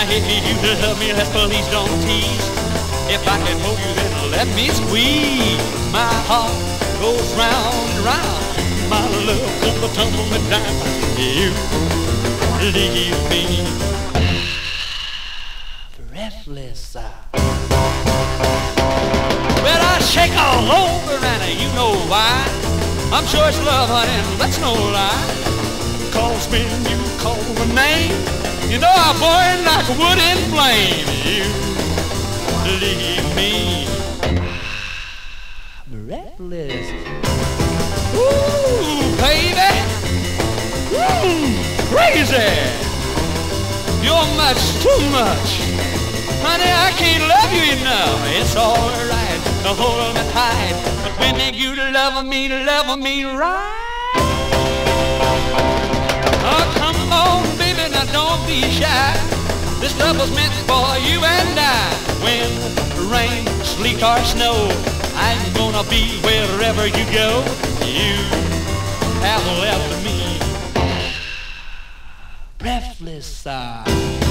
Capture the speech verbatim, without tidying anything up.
if you love me, let's please don't tease. If I can hold you, then let me squeeze. My heart goes round and round. My love comes tumbling down. You leave me breathless. Well, I shake all over, and you know why. I'm sure it's love, honey, and that's no lie. Cause when you call my name, you know I burn like wood in flame. You leave me breathless. Ooh, baby, ooh, crazy. You're much too much, honey. I can't love you enough. It's all right to hold me tight, but when you love me, love me right. Oh, come on, baby, now don't be shy. This love was meant for you and I. When rain, sleet, or snow, I'm gonna be wherever you go. You have left me breathless.